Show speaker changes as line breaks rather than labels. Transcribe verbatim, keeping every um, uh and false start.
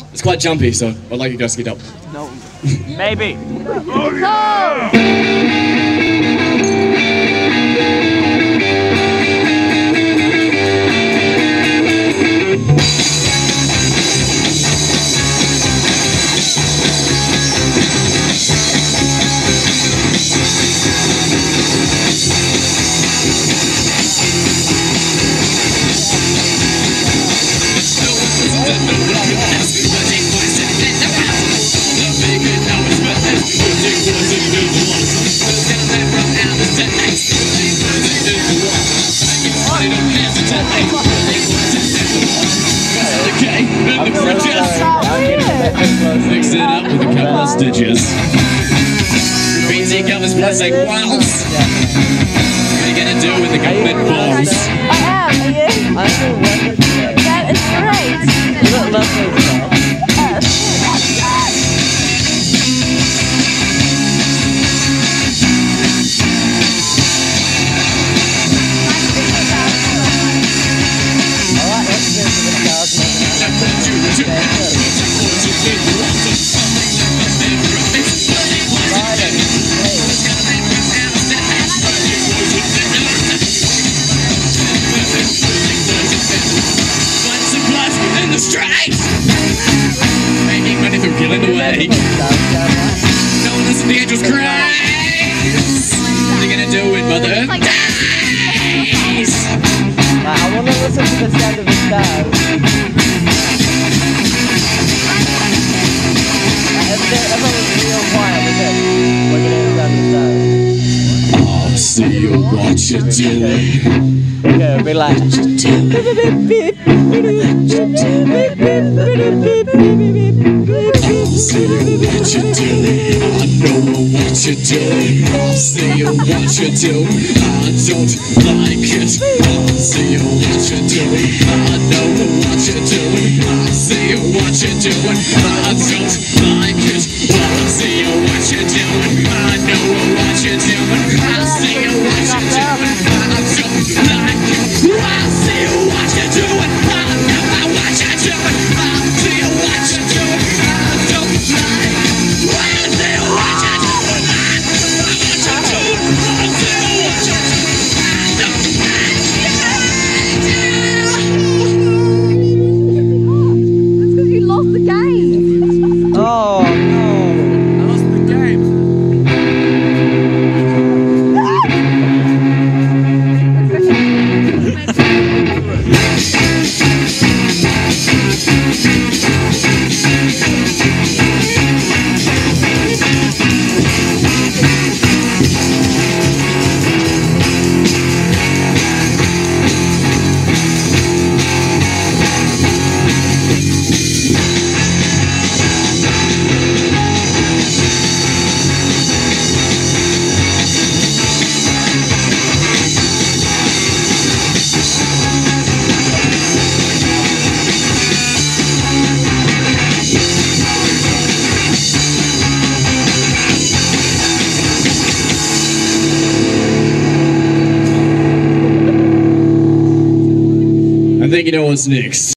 It's quite jumpy, so I'd like you guys to get up.
No. Maybe.
Oh, yeah!
Mix it up with a couple of stitches. B Z covers plastic walls. What are you gonna do with the government balls?
I am, are you?
I feel wonderful.
That is great.
You look lovely as
Making money from killing away. No one listens to the angels cry. What are you gonna do with Mother Days?
I want to listen to the sound of the stars. Everyone was real quiet with it. We're going to sound the stars.
I'll see you what you're doing.
Okay, be like,
I'll see you what you're doing. I know what you're doing. I'll see you what you're doing. I don't like it. I'll see you what you're doing. I know what you're doing. I'll see you what you're doing. I don't like it. I'll see you what you're doing. I know what you're doing. I'll see you what you're doing. I don't like it. I'll see you what you're doing. I know what you're doing. I'll see you what you're doing. I don't like it. I'll see you what you're doing. I know what you're doing. I'll see you what you're doing. I don't like it.
It's because you lost the game.
oh no.
I lost the game. I think you know what's next.